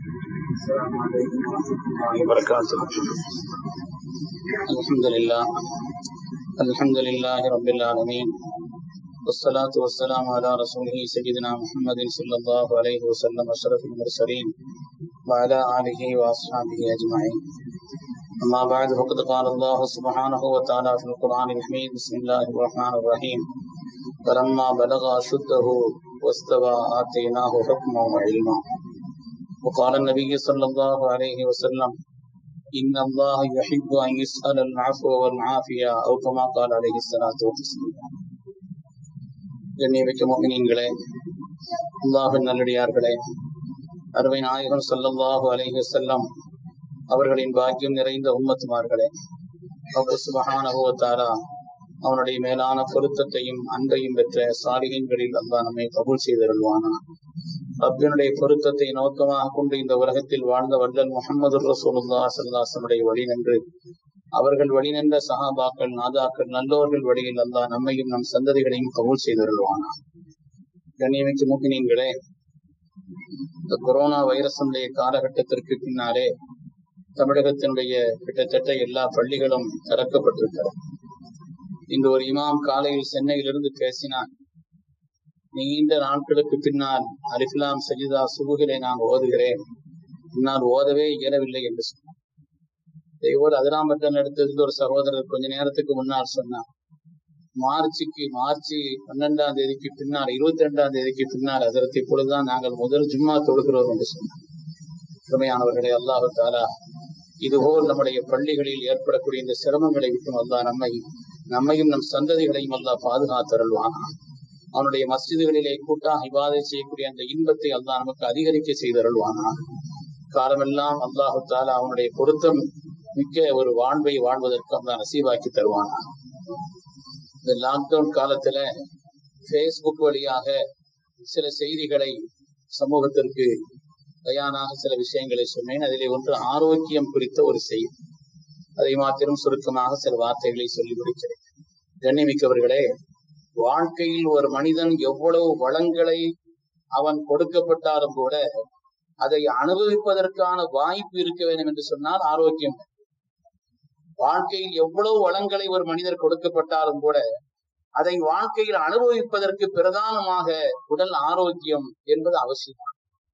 السلام عليكم ورحمة الله وبركاته. الحمد لله رب العالمين، والصلاة والسلام على رسوله سيدنا محمد صلى الله عليه وسلم أشرف المرسلين وعلى آله وأصحابه أجمعين. أما بعد، فقد قال الله سبحانه وتعالى في القرآن الحميد: بسم الله الرحمن الرحيم. فلما بلغ أشده واستوى آتيناه حكما وعلما. وقال النبي صلى الله عليه وسلم: إن الله يحب أن يسأل العفو والعافية أو كما قال عليه الصلاة والسلام. கண்ணியமிக்க முஃமினீன்களே, அல்லாஹ்வின் நல்லடியார்களே, அருமை நாயகம் ஸல்லல்லாஹு அலைஹி வஸல்லம் அவர்களின் பாக்கியம் நிறைந்த உம்மத்துமார்களே, அல்லாஹ் சுப்ஹானஹு வ தஆலா அவனுடைய மேலான பொருத்தத்தையும் அன்பையும் பெற்ற சாலிஹீன்களில் அல்லாஹ் நம்மை கபூல் செய்தருள்வானா. ரப்பினுடைய பொருத்தத்தை நோக்கமாக கொண்டு இந்த உலகத்தில் வாழ்ந்த வல்லல் முஹம்மது ரசூலுல்லாஹி ஸல்லல்லாஹு அலைஹி வஸல்லம் வழி நின்று அவர்கள் வழி நின்ற சஹாபாக்கள், நாதாக்கள், நல்லோர்கள் வழியில் அல்லாஹ் நம்மையும் நம் சந்ததிகளையும் கபூல் செய்தருள்வானா. கண்ணியமிக்க முஃமினீன்களே, இந்த கொரோனா வைரஸுடைய காலகட்டத்திற்கு பின்னாலே தமிழகத்தினுடைய கிட்டத்தட்ட எல்லா பள்ளிகளும் திறக்கப்பட்டிருக்கிறது. இன்று ஒரு இமாம் காலையில் சென்னையிலிருந்து பேசினார். நீண்ட நாட்களுக்கு பின்னால் அலிஃப் லாம் சஜிதா சுபுகிலே நான் ஓதுகிறேன், என்னால் ஓதவே இயலவில்லை என்று சொன்னார். இதேபோல் அதிராம்பட்டன் இடத்திலிருந்து ஒரு சகோதரர் கொஞ்ச நேரத்துக்கு முன்னால் சொன்னார், மார்ச் 12ஆம் தேதிக்கு பின்னால் 22ஆம் தேதிக்கு பின்னால் அதற்கு இப்பொழுதுதான் நாங்கள் முதல் ஜும்மா தொழுகிறோம் என்று சொன்னார். உண்மையானவர்களே, அல்லாஹ் தஆலா இதுபோல் நம்முடைய பள்ளிகளில் ஏற்படக்கூடிய இந்த சிரமங்களை விட்டும் அல்லாஹ் நம்மையும் நம் சந்ததிகளையும் அல்லாஹ் பாதுகாத்தருள்வானா. அவனுடைய மஸ்ஜிதுகளிலே கூட்டாக இபாதத் செய்யக்கூடிய அந்த இன்பத்தை அல்லாஹ் நமக்கு அதிகரிக்க செய்தருள்வானா. காலமெல்லாம் அல்லாஹ் தஆலா அவனுடைய பொருத்தம் மிக்க ஒரு வாழ்வை வாழ்வதற்கு அல்லாஹ் நசீபாக்கி தருவானா. இந்த லாக்டவுன் காலத்துல பேஸ்புக் வழியாக சில செய்திகளை சமூகத்திற்கு பயானாக சில விஷயங்களை சொன்னேன். அதிலே ஒன்று ஆரோக்கியம் குறித்த ஒரு செய்தி. அதை மாத்திரம் சுருக்கமாக சில வார்த்தைகளை சொல்லி முடிக்கிறேன். கண்ணியமிக்கவர்களே, வாழ்க்கையில் ஒரு மனிதன் எவ்வளவு வளங்களை அவன் கொடுக்கப்பட்டாலும் கூட அதை அனுபவிப்பதற்கான வாய்ப்பு இருக்க வேண்டும் என்று சொன்னால் ஆரோக்கியம். வாழ்க்கையில் எவ்வளவு வளங்களை ஒரு மனிதர் கொடுக்கப்பட்டாலும் கூட அதை வாழ்க்கையில் அனுபவிப்பதற்கு பிரதானமாக உடல் ஆரோக்கியம் என்பது அவசியம்.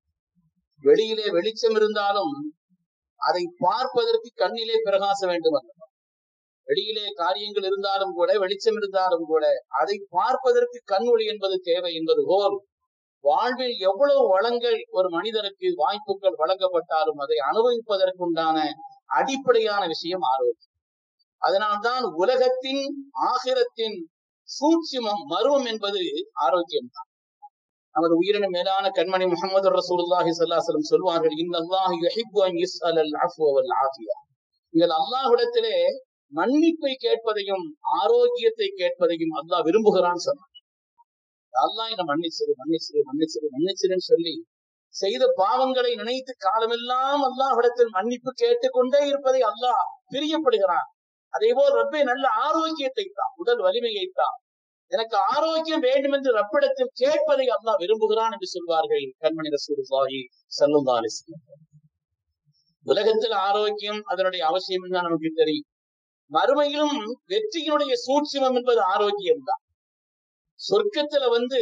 வெளியிலே வெளிச்சம் இருந்தாலும் அதை பார்ப்பதற்கு கண்ணிலே பிரகாசம் வேண்டும். வெளியிலே காரியங்கள் இருந்தாலும் கூட, வெளிச்சம் இருந்தாலும் கூட அதை பார்ப்பதற்கு கண் ஒளி என்பது தேவை என்பது போல் வாழ்வில் எவ்வளவு வளங்கள் ஒரு மனிதனுக்கு வாய்ப்புகள் வழங்கப்பட்டாலும் அதை அனுபவிப்பதற்குண்டான அடிப்படையான விஷயம் ஆரோக்கியம். அதனால்தான் உலகத்தின் ஆகிரத்தின் சூட்சுமம் மர்மம் என்பது ஆரோக்கியம் தான். நமது உயிரின மேலான கண்மணி முஹம்மது ரசூலுல்லாஹி ஸல்லல்லாஹு அலைஹி வஸல்லம் சொல்வார்கள்: இன்னல்லாஹு யுஹிப்பு அன் யஸ்அலல் அஃப்வ வல் ஆஃபியா. நீங்கள் அல்லாஹ்விடத்திலே மன்னிப்பை கேட்பதையும் ஆரோக்கியத்தை கேட்பதையும் அல்லாஹ் விரும்புகிறான்னு சொன்னார். அல்லாஹ் என்ன மன்னிச்சிருன்னு சொல்லி செய்த பாவங்களை நினைத்து காலமெல்லாம் அல்லாஹ்விடத்தில் மன்னிப்பு கேட்டுக்கொண்டே இருப்பதை அல்லாஹ் பிரியப்படுகிறான். அதே போல் ரப்பே நல்ல ஆரோக்கியத்தை தான், உடல் வலிமையை தான், எனக்கு ஆரோக்கியம் வேண்டும் என்று ரப்பிடத்தில் கேட்பதை அல்லாஹ் விரும்புகிறான் என்று சொல்வார்கள் கண்மணி ரசூலுல்லாஹி ஸல்லல்லாஹு அலைஹி வஸல்லம். உலகத்தில் ஆரோக்கியம் அதனுடைய அவசியம் தான் நமக்கு தெரியும். மறுமையிலும் வெற்றியினுடைய சூட்சுமம் என்பது ஆரோக்கியம் தான். சொர்க்கத்துல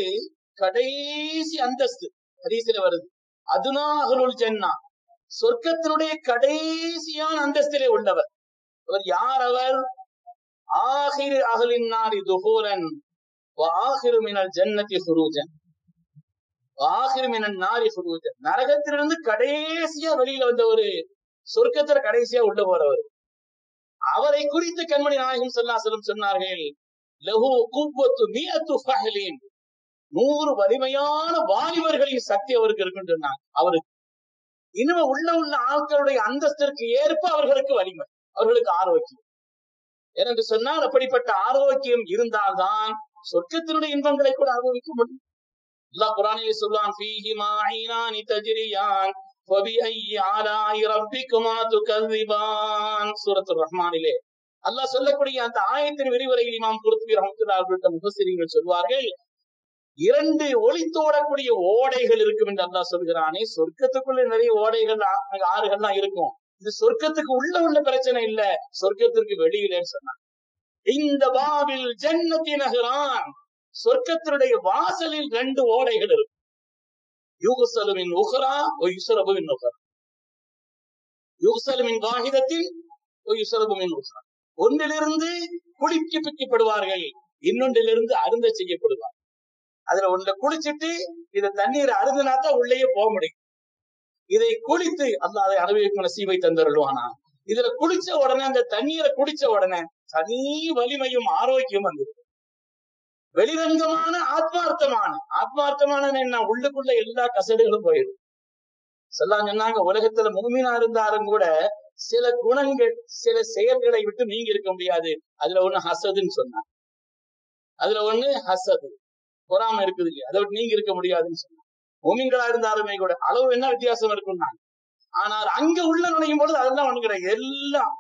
கடைசி அந்தஸ்து ஹதீஸ்ல வருது, அதுனா அஹ்லுல் ஜன்னா, சொர்க்கத்தினுடைய கடைசியான அந்தஸ்திலே உள்ளவர். அவர் யார்? அவர் ஆகிரு அஹ்லின் நாரி துஹூரன் வ ஆகிரு மினல் ஜன்னதி ஃபுரூஜன் வ ஆகிரு மினன் நாரி ஃபுரூஜன். நரகத்திலிருந்து கடைசியா வெளியில வந்த ஒரு சொர்க்கத்துல கடைசியா உள்ள போறவர். அவரை குறித்து கண்மணி நாயகம் ஸல்லல்லாஹு அலைஹி வஸல்லம் சொன்னார்கள்: லஹு குவ்வத்து மிஅத்து ஃபஹ்லின், 100 வலிமையான வாலிபர்களின் சக்தி அவருக்கு இருக்குன்னு சொன்னாங்க. அவருக்கு இனிமே உள்ள ஆட்களுடைய அந்தஸ்திற்கு ஏற்ப அவர்களுக்கு வலிமை, அவர்களுக்கு ஆரோக்கியம். ஏனென்று சொன்னால் அப்படிப்பட்ட ஆரோக்கியம் இருந்தால்தான் சொர்க்கத்தினுடைய இன்பங்களை கூட அனுபவிக்க முடியும். அல்லாஹ் குர்ஆனிலே சொல்றான்: ஃபீஹிமா ஐனானி தஜ்ரியான் ஃபபிஐயி ஆலாஇ ரப்பிகுமா துகذிபான். சூரத்துர் ரஹ்மானிலே அல்லாஹ் சொல்லக்கூடிய அந்த ஆயத்தின் விரிவுரையில் இமாம் குர்துபி ரஹ்மத்துல்லாஹி அலைஹி முஃபஸ்ஸிரீன்கள் சொல்வார்கள், 2 ஒளித்தோடக்கூடிய ஓடைகள் இருக்கும் என்று அல்லாஹ் சொல்கிறானே. சொர்க்கத்துக்குள்ள நிறைய ஓடைகள் ஆறுகள்லாம் இருக்கும். இது சொர்க்கத்துக்கு உள்ள பிரச்சனை இல்ல, சொர்க்கத்திற்கு வெளியிலன்னு சொன்னான். இந்த பாபில் ஜன்னத்தி நகரான், சொர்க்கத்தினுடைய வாசலில் 2 ஓடைகள் இருக்கும். யுக்ஸலு மின் உக்ரா வ யுஸ்ரபு மின் உக்ரா. யுக்ஸலு மின் வாஹிதத்தின் வ யுஸ்ரபு மின் உக்ரா. ஒன்றிலிருந்து குளிக்கப்படுவார்கள், இன்னொன்றிலிருந்து அருந்த செய்யப்படுவார்கள். அதுல ஒன்றை குளிச்சுட்டு இத தண்ணீர் அருந்தினாத்தான் உள்ளேயே போக முடியும். இதை குளித்து அல்லாஹ் அதை அனுபவிக்கும் நசீபை தந்தருள்வானா. இதுல குளிச்ச உடனே, அந்த தண்ணீரை குடிச்ச உடனே தனி வலிமையும் ஆரோக்கியம் வந்தது. வெளிரங்கமான ஆத்மார்த்தமான என்ன, உள்ளுக்குள்ள எல்லா கசடுகளும் போயிடும். சொன்னாங்க, உலகத்துல முஃமினா இருந்தாலும் கூட சில குணங்கள், சில செயல்களை விட்டு நீங்க இருக்க முடியாது. அதுல ஒண்ணு ஹசதுன்னு சொன்னாங்க. அதுல ஒண்ணு ஹசது, பொறாம இருக்குது இல்லையா, அதை விட்டு நீங்க இருக்க முடியாதுன்னு சொன்னாங்க. முஃமின்களா இருந்தாலுமே கூட அளவு என்ன வித்தியாசம் இருக்கும்னா, ஆனால் அங்க உள்ள நுழையும் பொழுது அதெல்லாம் ஒண்ணு கிடையாது. எல்லாம்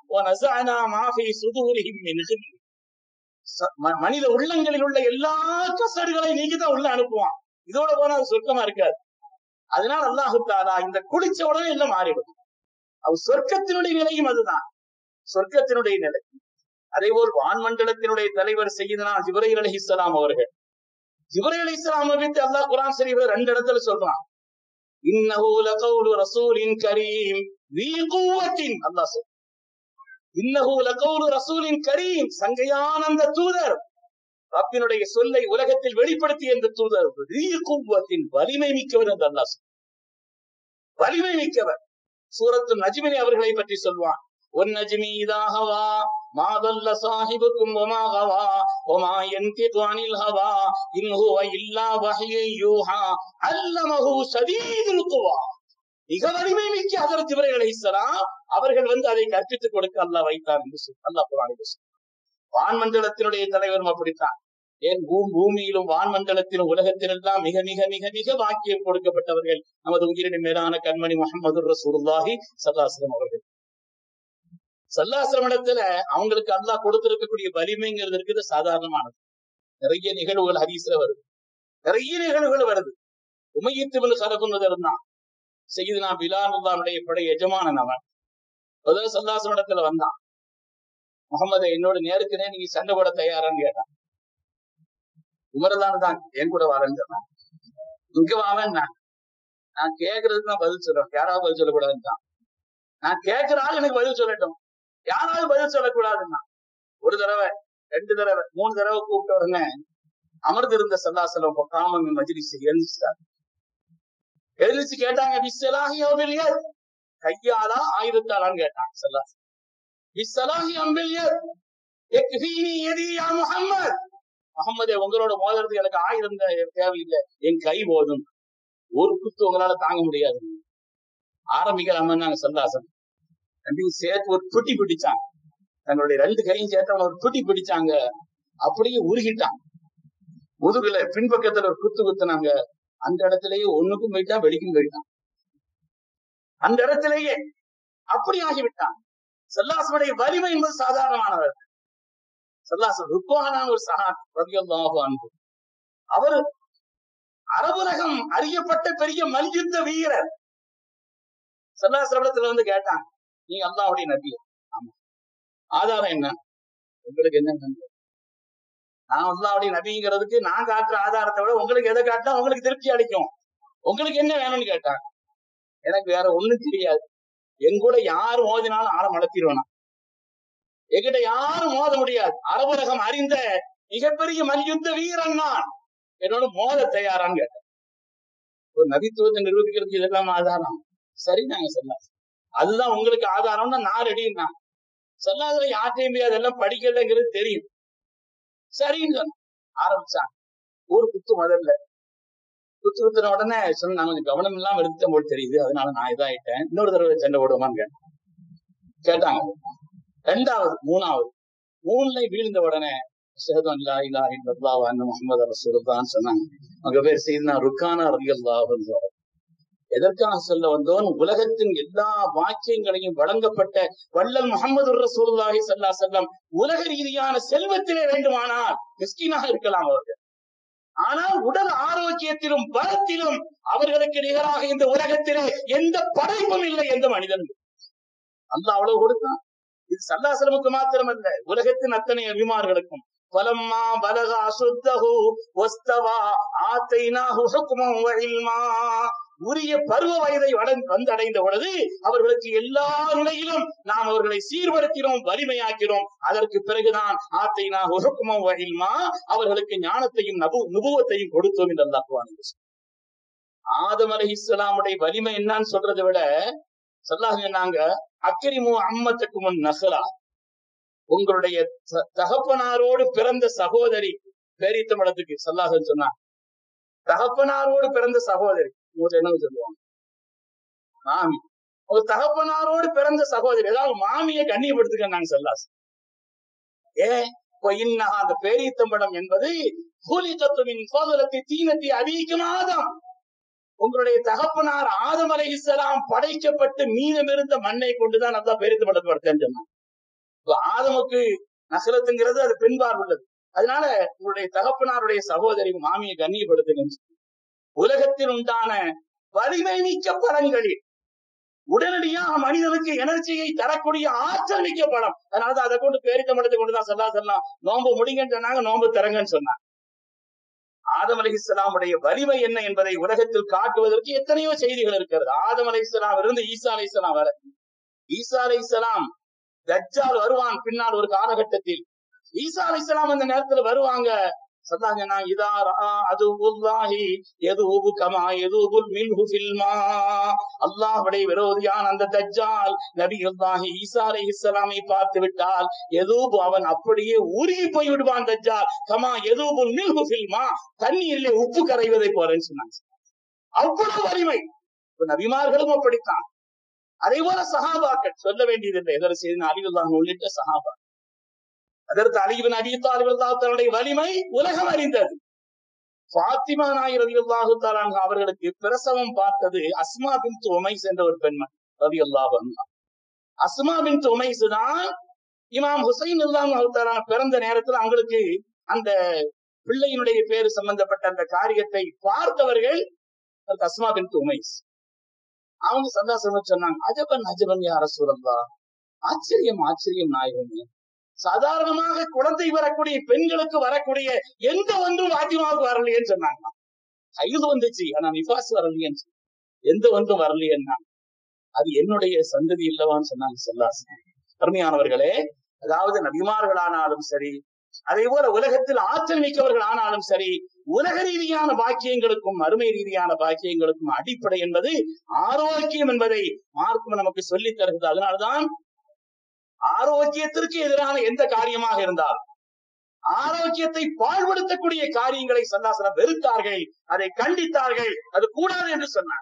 மனித உள்ளங்களில் உள்ள எல்லா கசடுகளை நீக்கிதான் உள்ள அனுப்புவான். இதோட போனா அது சொர்க்கமா இருக்காது. அதனால அல்லாஹு தஆலா இந்த குளிச்ச உடனே எல்லாம் மாறிடும். அது சொர்க்கத்தினுடைய நிலையும் அதுதான், சொர்க்கத்தினுடைய நிலை. அதே போல் வான்மண்டலத்தினுடைய தலைவர் சய்யிதுனா ஜிப்ரீல் அலைஹிஸ்ஸலாம் அவர்கள், ஜிப்ரீல் அலைஹிஸ்ஸலாம் பத்தி அல்லாஹ் குர்ஆன் ஷரீஃப்ல 2 இடத்துல சொல்றான். இன்னஹு லகவுலு ரசூலின் கரீம் ذீ குவத்தின். அல்லாஹ் சொல்றான், இன்னஹு லகவுலு ரசூலின் கரீம், சங்கையான அந்த தூதர், ரப்பினுடைய சொல்லை உலகத்தில் வெளிப்படுத்திய அந்த தூதர், ذீ குவத்தின், வலிமை மிக்கவர் என்று அல்லாஹ் சொல்றான். வலிமை மிக்கவர். சூரத்து நஜ்மிலே அவர்களை பற்றி சொல்வான். வன்னஜ்மி இதா ஹவா மா ضل صاحبكم وما غوى وما ينطق عن الهوى إن هو إلا وحي يوحى علمه شديد القوى. மிக வலிமை மிக்க ஹஜ்ரத் ஜிப்ரீல் அலைஹிஸ்ஸலாம் அவர்கள் அதை கற்பித்துக் கொடுக்க அல்லாஹ் வைத்தார் என்று அல்லாஹ் குர்ஆனில் சொல்றான். வான்மண்டலத்தினுடைய தலைவரும் அப்படித்தான். ஏன் பூமியிலும் வான்மண்டலத்திலும் உலகத்திலெல்லாம் மிக மிக மிக மிக வாக்கியம் கொடுக்கப்பட்டவர்கள் நமது உயிரின் மேலான கண்மணி முஹம்மது ரசூலுல்லாஹி ஸல்லல்லாஹு அலைஹி வஸல்லம் அவர்கள். ஸல்லல்லாஹு அலைஹி வஸல்லம் இடத்துல அவங்களுக்கு அல்லாஹ் கொடுத்திருக்கக்கூடிய வலிமைங்கிறது இருக்குது சாதாரணமானது. நிறைய நிகழ்வுகள் ஹதீஸ்ல வருது, நிறைய நிகழ்வுகள் வருது. உமையத் இப்னு கலஃப் இருந்தான், சய்யிதுனா பிலால் அல்லாஹ்வுடைய படை எஜமானன். அவன் ஸல்லல்லாஹு அலைஹி வஸல்லம் இடத்துல வந்தான். முகமது, என்னோட நேருக்கு நேர் நீங்க சண்டை போட தயாரான்னு கேட்டான். உமர்தான் தான் என் கூட வரேன்னு சொன்னான். இங்க வாவன், நான் கேட்கறதுக்கு தான் பதில் சொல்றேன், யாராவது பதில் சொல்லக்கூடாதுன்னு. நான் கேட்கிற ஆள் எனக்கு பதில் சொல்லட்டும், யாராவது பதில் சொல்லக்கூடாதுன்னா. 1 தடவை 2 தடவை 3 தடவை கூப்பிட்ட உடனே அமர்ந்து இருந்த ஸல்லல்லாஹு அலைஹி வஸல்லம் காமன் மஜ்லிஸ் எழுந்துட்டாங்க. எழுந்துச்சு கேட்டாங்க, பிஸ்ஸலாஹி அம்பில் யத், கையாலா ஆயுதத்தாலான்னு கேட்டாங்க. ஸல்லல்லாஹு பிஸ்ஸலாஹி அம்பில் யத் யக்ஃபீனி யதி யா முஹம்மத், முஹம்மதே உங்களோட மோதுறதுக்கு எனக்கு ஆயுதம் தேவையில்லை, என் கை போதும். ஒரு குத்து உங்களால தாங்க முடியாது. ஆரம்பிக்கலாமன்னாங்க ஸல்லல்லாஹு அலைஹி வஸல்லம். ரெண்டையும் சேர்த்து ஒரு துட்டி பிடிச்சாங்க. தங்களுடைய 2 கையும் சேர்த்து ஒரு துட்டி பிடிச்சாங்க. அப்படியே உருகிட்டாங்க. முதுகுல பின்பக்கத்துல ஒரு குத்து குத்துனாங்க. அந்த இடத்திலேயே ஒண்ணுக்கும் போயிட்டான், வெளிக்கும் போயிட்டான். அந்த இடத்திலேயே அப்படி ஆகிவிட்டான். ஸல்லல்லாஹு அலைஹி வஸல்லம் வலிமை என்பது சாதாரணமானவர். ஸல்லல்லாஹு அலைஹி வஸல்லம் ருக்வானா ஒரு சஹாபி ரலியல்லாஹு அன்ஹு, அவர் அரபுலகம் அறியப்பட்ட பெரிய மல்யுத்த வீரர். ஸல்லல்லாஹு அலைஹி வஸல்லம் கேட்டாங்க, நீங்க அல்லாஹ்வுடைய நபி? ஆமா. ஆதாரம் என்ன? உங்களுக்கு என்ன? நான் அல்லாஹ்வுடைய நபிங்கிறதுக்கு நான் காட்டுற ஆதாரத்தை விட உங்களுக்கு எதை காட்டினா உங்களுக்கு திருப்தி அளிக்கும், உங்களுக்கு என்ன வேணும்னு கேட்டாங்க. எனக்கு வேற ஒண்ணும் தெரியாது, என் கூட யாரு மோதினாலும் ஆழம் வளர்த்திடுவேனா, என்கிட்ட யாரும் மோத முடியாது, அரபுலகம் அறிந்த மிகப்பெரிய மல்யுத்த வீரன் நான், என்னோட மோத தயாரான்னு கேட்டேன். ஒரு நபித்துவத்தை நிரூபிக்கிறதுக்கு இதெல்லாம் ஆதாரம்? சரி, நாங்க சொல்லலாம், அதுதான் உங்களுக்கு ஆதாரம்னா நான் ரெடின்னா. சொல்லாத யார்ட்டையும் அதெல்லாம் படிக்கலங்கிறது தெரியும். சரின்னு ஆரம்பிச்சாங்க. ஒரு குத்து முதல்ல குத்து குத்துன உடனே சொன்ன, நான் கொஞ்சம் கவனம் இல்லாம எடுத்த போது தெரியுது, அதனால நான் இதாயிட்டேன், இன்னொரு தடவை சண்டை போடுவோமான்னு கேட்டாங்க. 2வது 3வது 3ல வீழ்ந்த உடனே ஷஹது அல்லா இலாஹ இல்லல்லாஹ் வ அன்ன முஹம்மது ரசூலுல்லாஹ்னு சொன்னாங்க. அவங்க பேர் சையதுனா ருக்கானா ரலியல்லாஹு அன்ஹு. எதற்காக சொல்ல வந்தோம்? உலகத்தின் எல்லா வாக்கியங்களையும் வழங்கப்பட்ட வள்ளல் முஹம்மது ரசூலுல்லாஹி ஸல்லல்லாஹு அலைஹி வஸல்லம் உலக ரீதியான செல்வத்திலே வேண்டுமானால் மிஸ்கீனாக இருக்கலாம் அவர்கள், ஆனால் உடல் ஆரோக்கியத்திலும் பலத்திலும் அவர்களுக்கு நிகராக இந்த உலகத்திலே எந்த படைப்பும் இல்லை, எந்த மனிதனும். அல்லாஹ் அவ்வளவு கொடுத்தான். இது சல்லாசலமுக்கு மாத்திரமல்ல, உலகத்தின் அத்தனை அபிமார்களுக்கும். பலம்மா பலக அசுத்தஹு வஸ்தவா ஆதைனாஹு ஹுக்மன் வ இல்மா. உரிய பருவ வயதை வந்தடைந்த பொழுது அவர்களுக்கு எல்லா நிலையிலும் நாம் அவர்களை சீர்படுத்தினோம், வலிமையாக்கிறோம். அதற்கு பிறகுதான் ஆதைனாஹு ஹுக்மன் வ இல்மா, அவர்களுக்கு ஞானத்தையும் நுபுவத்தையும் கொடுத்தோம் என்று அல்லாஹ் குர்ஆனில். ஆதம் அலைஹிஸ்ஸலாமுடைய வலிமை என்னன்னு சொல்றதை விட சொன்னாங்க, அக்ரிமு அம்மத்துக்கும் நஹ்லா, உங்களுடைய தகப்பனாரோடு பிறந்த சகோதரி பேரித்தமிழத்துக்கு சல்லாஹன் சொன்னாங்க. தகப்பனாரோடு பிறந்த சகோதரி என்ன சொல்லுவாங்க? மாமி. ஒரு தகப்பனாரோடு பிறந்த சகோதரி, ஏதாவது மாமியை கண்ணியப்படுத்துக்க சல்லாஸ். அந்த பேரித்தம்படம் என்பது தீனத்தை அதிகமாதம். உங்களுடைய தகப்பனார் ஆதம் அலைஹிஸ்ஸலாம் படைக்கப்பட்டு மீதமிருந்த மண்ணை கொண்டுதான் நல்லா பேரித்தம்படப்படுத்தேன்னு சொன்னாங்க. ஆதமுக்கு நகலத்துங்கிறது அது பெண்பார் உள்ளது. அதனால உங்களுடைய தகப்பனாருடைய சகோதரி மாமியை கண்ணியப்படுத்துங்க. உலகத்தில் உண்டான வலிமை மிக்க பழங்களில் உடனடியாக மனிதனுக்கு எனர்ஜியை தரக்கூடிய ஆற்றல் மிக்க பழம். அதனாலதான் அதை கொண்டு பேரித்தம்படத்தை கொண்டுதான் சொல்லலாம் நோன்பு முடிங்கன்னு சொன்னாங்க, நோன்பு தரங்கன்னு சொன்னாங்க. ஆதம் அலைஹிஸ்ஸலாமுடைய வலிமை என்ன என்பதை உலகத்தில் காட்டுவதற்கு எத்தனையோ செய்திகள் இருக்கிறது. ஆதம் அலைஹிஸ்ஸலாம் இருந்து ஈசா அலைஹிஸ்ஸலாம் வர. ஈசா அலைஹிஸ்ஸலாம் தஜ்ஜால் வருவான் பின்னால் ஒரு காலகட்டத்தில். ஈசா அலைஹிஸ்ஸலாம் அந்த நேரத்துல வருவாங்க. சொன்னாங்க, இதா அதுல்லாஹி யதுபு கமா யதுபுல் மின்ஹு ஃபில் மா. அல்லாஹ்வுடைய விரோதியான அந்த தஜ்ஜால் நபியுல்லாஹி ஈசா அலைஹிஸ்ஸலாமை பார்த்து விட்டால் யதுபு, அவன் அப்படியே உருகி போய் விடுவான். தஜ்ஜால் கமா யதுபுல் மின்ஹு ஃபில் மா, தண்ணீரிலே உப்பு கரைவதை போலன்னு சொன்னாங்க. அவ்வளவு வலிமை. நபிமார்களும் அப்படித்தான். அதே போல சஹாபாக்கள் சொல்ல வேண்டியதில்லை. எதற்கு செய்த அலியுல்லாஹ் உள்ளிட்ட சஹாபா. அதற்கு அலி இப்னு அபீ தாலிப் ரலியல்லாஹு வலிமை உலகம் அறிந்தது. ஃபாத்திமா நாயகி ரலியல்லாஹு தஆலா அவர்களுக்கு பிரசவம் பார்த்தது அஸ்மா பின்த் உமைஸ் என்ற ஒரு பெண்மணி ரலியல்லாஹு அன்ஹா. அஸ்மா பின்த் உமைஸ் தான் இமாம் ஹுசைன் ரலியல்லாஹு தஆலா பிறந்த நேரத்தில் அவங்களுக்கு அந்த பிள்ளையினுடைய பேரு சம்பந்தப்பட்ட அந்த காரியத்தை பார்த்தவர்கள் அஸ்மா பின்த் உமைஸ். அவங்க சந்தாசம் சொன்னாங்க, அஜபன் அஜபன் யா ரசூலல்லாஹ், ஆச்சரியம் ஆச்சரியம் நாயகமே. சாதாரணமாக குழந்தை வரக்கூடிய பெண்களுக்கு வரக்கூடிய எந்த ஒன்றும் பாத்திமாவுக்கு வரலையேன்னு சொன்னாங்க. கைது வந்துச்சு, ஆனா நிபாஸ் வரலையேன்னு, எந்த ஒன்றும் வரலையேன்னா அது என்னுடைய சந்ததி இல்லவான்னு சொன்னாங்க ஸல்லல்லாஹு. அருமையானவர்களே, அதாவது நபிமார்களானாலும் சரி, அதே போல உலகத்தில் ஆற்றல் மிக்கவர்கள் ஆனாலும் சரி, உலக ரீதியான பாக்கியங்களுக்கும் அருமை ரீதியான பாக்கியங்களுக்கும் அடிப்படை என்பது ஆரோக்கியம் என்பதை மார்க்கம் நமக்கு சொல்லித் தருகிறது. அதனால்தான் ஆரோக்கியத்திற்கு எதிரான எந்த காரியமாக இருந்தால் ஆரோக்கியத்தை பாழ்படுத்தக்கூடிய காரியங்களை ஸல்லல்லாஹு வெறுத்தார்கள், அதை கண்டித்தார்கள். அது கூடாது என்று சொன்னார்.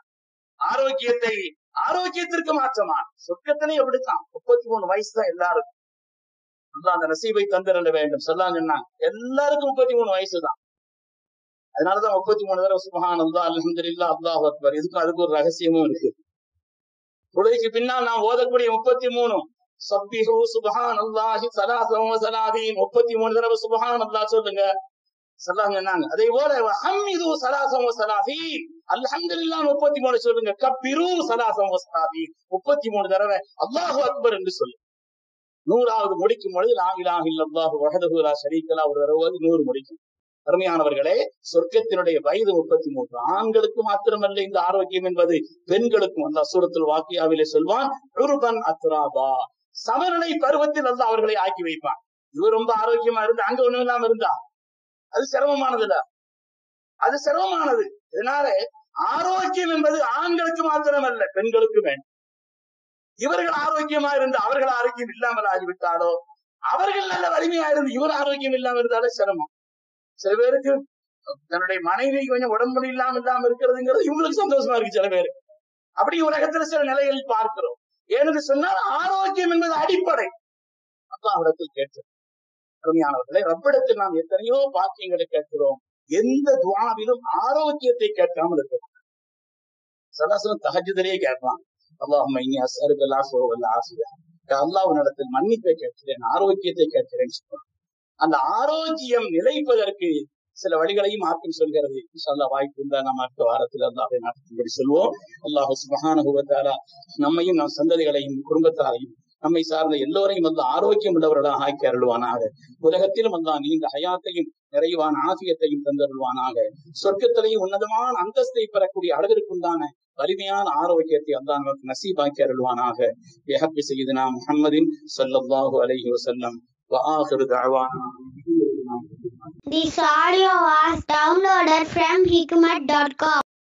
ஆரோக்கியத்திற்கு மாற்றமா சொர்க்கத்திலே அப்படித்தான். 33 வயசு தான் எல்லாருக்கும். அந்த நசீபை தந்திரல வேண்டும் சொன்னாங்க. எல்லாருக்கும் 33 வயசு தான். அதனாலதான் 33 தடவை சுப்ஹானல்லாஹ் அல்ஹம்துலில்லாஹ் அல்லாஹு அக்பர். அதுக்கு ஒரு ரகசியமும் இருக்கு. தொழுகைக்கு பின்னால் நாம் ஓதக்கூடிய 33 சப்பிஹு சுப்ஹானல்லாஹி ஸலாஸன் வ ஸலாதீன் 33 தடவை சுப்ஹானல்லாஹ் சொல்லுங்க சொன்னாங்க. அதே போல ஹம்மிது ஸலாஸன் வ ஸலாதீன் அல்ஹம்துலில்லாஹ் 33 சொல்லுங்க. கப்பிரு ஸலாஸன் வ ஸலாதீன் 33 தடவை அல்லாஹு அக்பர் என்று சொல்லுங்க. 100வது முடிக்கும் பொழுது லா இலாஹ இல்லல்லாஹு வஹ்தஹு லா ஷரீக லஹு ஒரு தடவை 100 முடிக்கும். அருமையானவர்களே, சொர்க்கத்தினுடைய வயது 33. ஆண்களுக்கு மாத்திரமல்ல இந்த ஆரோக்கியம் என்பது, பெண்களுக்கும். அல்லாஹ் சூரத்துல் வாக்கியாவிலே சொல்வான், உருபன் அத்ராபா, சமநிலை பருவத்தில் அல்லாஹ் அவர்களை ஆக்கி வைப்பான். இவர் ரொம்ப ஆரோக்கியமா இருந்து அங்க ஒண்ணும் இல்லாம இருந்தா அது சிரமமானது இல்ல, அது சிரமமானது. இதனால ஆரோக்கியம் என்பது ஆண்களுக்கு மாத்திரமல்ல, பெண்களுக்கு வேண்டும். இவர்கள் ஆரோக்கியமா இருந்து அவர்கள் ஆரோக்கியம் இல்லாமல் ஆகிவிட்டாலோ, அவர்கள் நல்ல வலிமையா இருந்து இவர் ஆரோக்கியம் இல்லாம இருந்தாலே சிரமம். சில பேருக்கு தன்னுடைய மனைவி கொஞ்சம் உடம்பு இல்லாம இருக்கிறதுங்கிறது இவங்களுக்கு சந்தோஷமா இருக்கு. சில பேருக்கு அப்படி உலகத்துல சில நிலைகளில் பார்க்கிறோம். ஏன்னு சொன்னால் ஆரோக்கியம் என்பது அடிப்படை. அல்லாஹ்விடத்தில் கேட்கிறோம். அருமையானவர்களே, ரப்பிடத்தில் நாம் எத்தனையோ பாக்கியங்களை கேட்கிறோம். எந்த துஆவிலும் ஆரோக்கியத்தை கேட்காமல் இருக்கிறோம். சதாசனம் தஹஜ்ஜுதிலேயே கேட்பான், அல்லாஹும்ம இன்னி அஸ்அலுக அல்-ஆஃபவ வல்-ஆஃபியா, அல்லாஹ்விடத்தில் மன்னிப்பை கேட்கிறேன், ஆரோக்கியத்தை கேட்கிறேன்னு சொல்றான். அந்த ஆரோக்கியம் நிலைப்பதற்கு சில வழிகளையும் மார்க்கம் சொல்கிறது. இன்ஷா அல்லாஹ் வாய்ப்பு இருந்தா நம்ம அடுத்த வாரத்தில் அல்லாஹ்வை நடத்தும்படி சொல்வோம். அல்லாஹ் சுப்ஹானஹு வ தஆலா நம்மையும் நம் சந்ததிகளையும் குடும்பத்தாரையும் நம்மை சார்ந்த எல்லோரையும் வந்து ஆரோக்கியம் உள்ளவர்களாக ஆக்கி அருள்வானாக. உலகத்திலும் அல்லாஹ் நீண்ட ஹயாத்தையும் நிறைவான ஆசியத்தையும் தந்தருள்வானாக. சொர்க்கத்திலையும் உன்னதமான அந்தஸ்தை பெறக்கூடிய அளவிற்குண்டான வலிமையான ஆரோக்கியத்தை அல்லாஹ் நமக்கு நசீபாக்கி அருள்வானாக. பிஹக்கி சய்யிதுனா முஹம்மதின் ஸல்லல்லாஹு அலைஹி வஸல்லம் வ ஆகிரு தஅவானா. This audio was downloaded from hikmat.com.